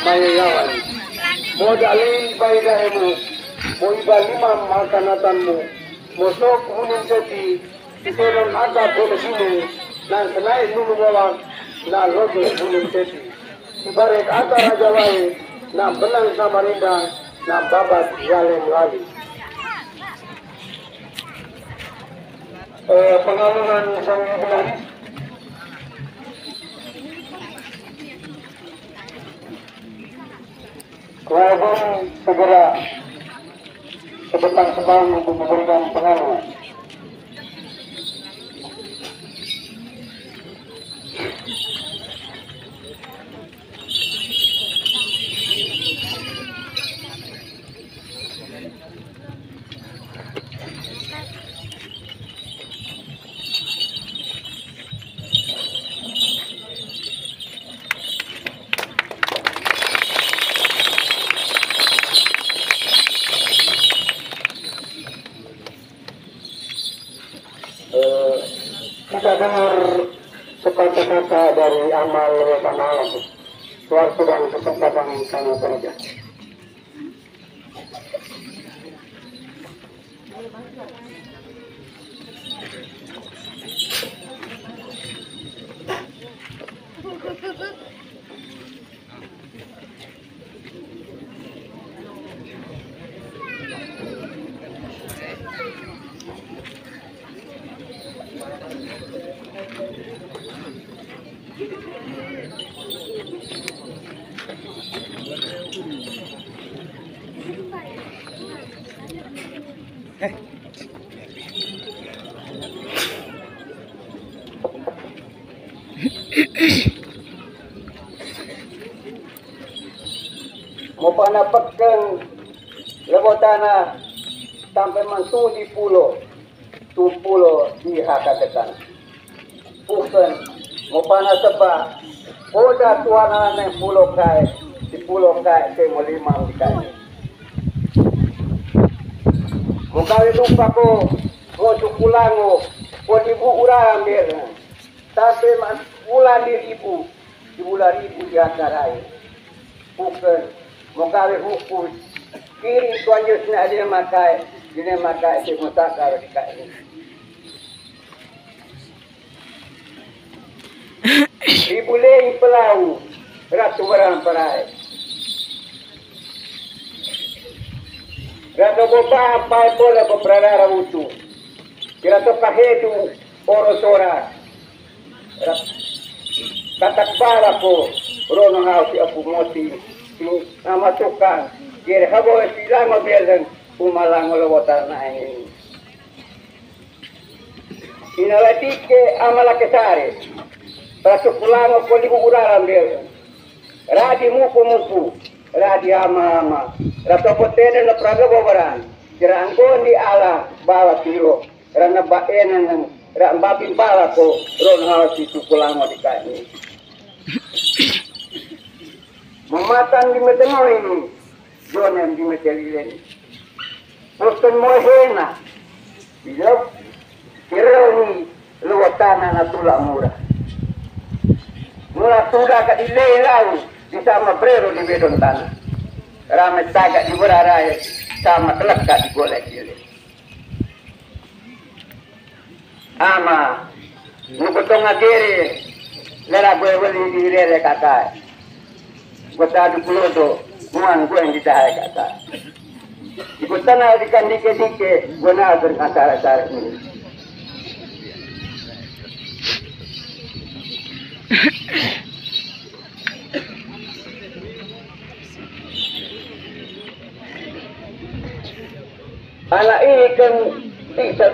mayayawan. Modalin baydahmu, mo ibalimam makanatanmu, mo sok hunin jadi, itoron aga bolesinu, nan senai nunubawak, na logo hunin jadi. Ibarat aga rajawai, na benang Samarinda, na babat yalem lali. Pengalunan sang iblis. Kewajiban segera sebetang sebang untuk memberikan pengaruh. Kita dengar kata-kata dari amal tanah suatu dan kesempatan sana saja. Mau panapakkan lebotana sampai mantu di pulau, tu pulau dihakatakan. Bukan mau panas sebab, oda tuanan yang pulau kai, di pulau kai ke melimang kai. Mungkin lupa ko, ko sukulango, ko ibu urang ambil, tapi ulah di ibu di antarai. Bukan, mungkin hukum kiri tuanjusnya dia makai si mutakar di kai. Ibu lei pelau, ratu barang perai. Ratu bopa apa bola berperara utu. Ratu kahedu orosora. Katak bala ko rono hau si apu moti nama tukang. Kira habo silang mobilan umalang lobotar na ini. Inalatike amalakesare. Ratu pulang ko libu uraran dia. Radi muku. Radi ama. Ratu potene na praga bobaran. Kira angkon di ala bawa tiro. Rana baenan rak babin bala ko ron hawas itu pulang di kani. Mematan di metenoi ini. Jonem di metelileni. Posten mohena. Bila kira ni luwatana na tulak murah. Mula sudah kat dilay lau di sama brero di bedon tanah. Ramai tagak di berarai sama telekat di golek dia. Ama nukutong agere lara gue wali di rere kata. Gota di pulodo muan gue yang ditahay kata. Ikutan na dikan dike gue na berkata ini. Anak ini kan tidak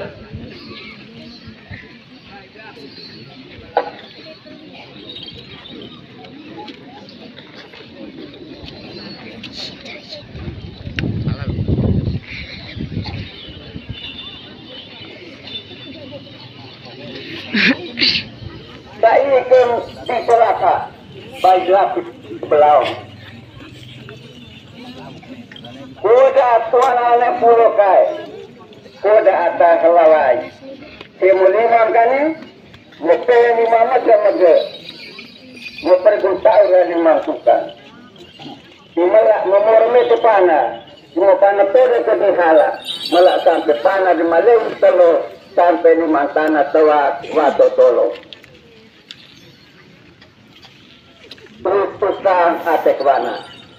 kan diseraka baik lapis belau. Koda tuan anak pulau kai, koda atas kelawai. Kemuliaan kani, mesti ni mama sama ge, mesti guna orang yang masukkan. memorme tu pana. Cuma pana pede ke dihala. Malak sampai pana di Malay telo sampai di Mantana tawa wato tolo. Terus pusang atek wana.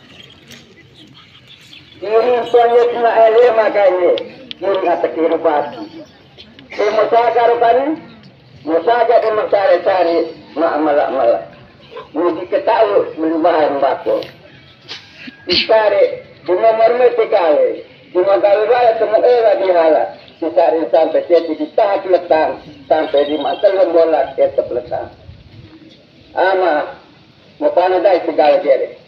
Kiri proyek na ele makanya. Kiri atek kiri batu. Musaga rupanya. Musaga di mencari-cari malak-malak. Mesti ketahui melubahan bako. Dicari di nomor metikale. Di Magalu Raya temu era dihala. Dicari sampai jadi di tahap letang. Sampai di mantel lembolak etep letang. Ama, mau panah dari segala jere.